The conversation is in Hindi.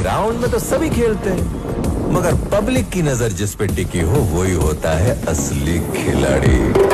ग्राउंड में तो सभी खेलते हैं, मगर पब्लिक की नजर जिस पे टिकी हो वही होता है असली खिलाड़ी।